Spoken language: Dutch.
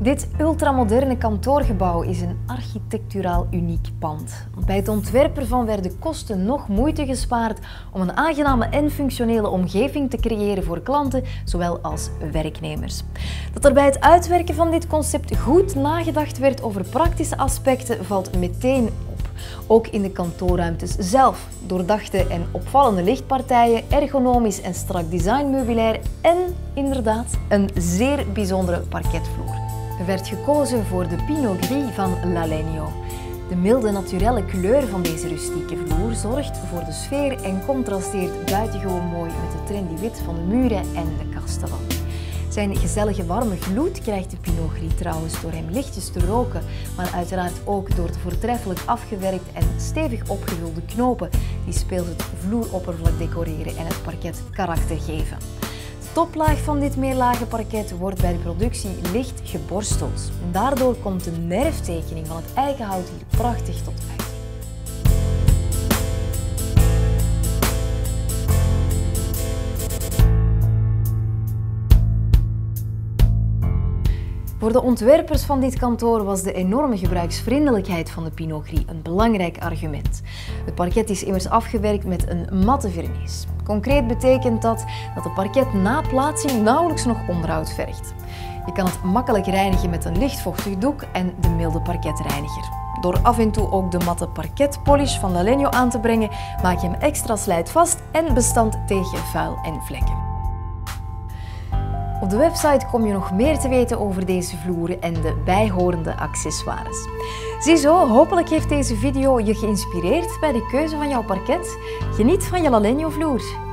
Dit ultramoderne kantoorgebouw is een architecturaal uniek pand. Bij het ontwerp ervan werden kosten nog moeite gespaard om een aangename en functionele omgeving te creëren voor klanten, zowel als werknemers. Dat er bij het uitwerken van dit concept goed nagedacht werd over praktische aspecten valt meteen op. Ook in de kantoorruimtes zelf. Doordachte en opvallende lichtpartijen, ergonomisch en strak designmeubilair en inderdaad een zeer bijzondere parketvloer. Er werd gekozen voor de Pinot Gris van Lalegno. De milde naturelle kleur van deze rustieke vloer zorgt voor de sfeer en contrasteert buitengewoon mooi met de trendy wit van de muren en de kastenwand. Zijn gezellige warme gloed krijgt de Pinot Gris trouwens door hem lichtjes te roken, maar uiteraard ook door de voortreffelijk afgewerkt en stevig opgevulde knopen die speels het vloeroppervlak decoreren en het parket karakter geven. De toplaag van dit meerlagen parket wordt bij de productie licht geborsteld. Daardoor komt de nerftekening van het eikenhout hier prachtig tot uiting. Voor de ontwerpers van dit kantoor was de enorme gebruiksvriendelijkheid van de Pinot Gris een belangrijk argument. Het parket is immers afgewerkt met een matte vernis. Concreet betekent dat de parket na plaatsing nauwelijks nog onderhoud vergt. Je kan het makkelijk reinigen met een lichtvochtig doek en de milde parketreiniger. Door af en toe ook de matte parketpolish van Lalegno aan te brengen, maak je hem extra slijtvast en bestand tegen vuil en vlekken. Op de website kom je nog meer te weten over deze vloeren en de bijhorende accessoires. Ziezo, hopelijk heeft deze video je geïnspireerd bij de keuze van jouw parket. Geniet van je Lalegno vloer.